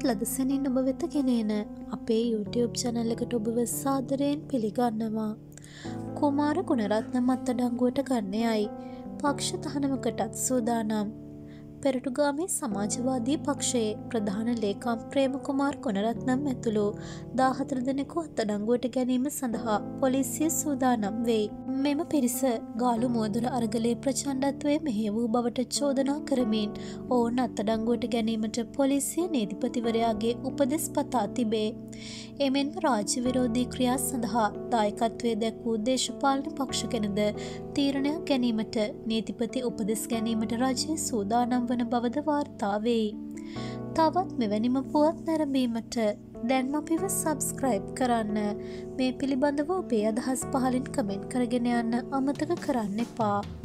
ලදසනින් ඔබ වෙත ගෙනේන අපේ YouTube channel එකට ඔබව සාදරයෙන් පිළිගන්නවා. කුමාර ගුණරත්න අත්අඩංගුවට ගන්නයයි පක්ෂ තහනමකටත් සූදානම්. පෙරටුගාමී සමාජවාදී පක්ෂයේ ප්‍රධාන ලේකම් ප්‍රේමකුමාර් ගුණරත්නම් ඇතුළු 14 දෙනෙකු අත්අඩංගුවට ගැනීම සඳහා පොලිසිය සූදානම් වෙයි. මෙම පිරිස ගාලු මුවදුර අරගලයේ ප්‍රචණ්ඩත්වයේ මෙහෙය වූ බවට චෝදනා කරමින් ඔවුන් අත්අඩංගුවට ගැනීමට පොලිසිය නීතිපතිවරයාගේ උපදෙස් පතා තිබේ. එමෙන්ම රාජ්‍ය විරෝධී ක්‍රියා සඳහා දායකත්වයේ දැක්වූ දේශපාලන පක්ෂ ගැනද තීරණයක් ගැනීමට නීතිපති උපදෙස් ගැනීමට රජය සූදානම් වන බවද වාර්තා වෙයි. තවත් මෙවැනිම පුවත් නැරඹීමට දැන්ම අපිව සබ්ස්ක්‍රයිබ් කරන්න. මේ පිළිබඳව ඔබේ අදහස් පහලින් කමෙන්ට් කරගෙන යන්න අමතක කරන්න එපා.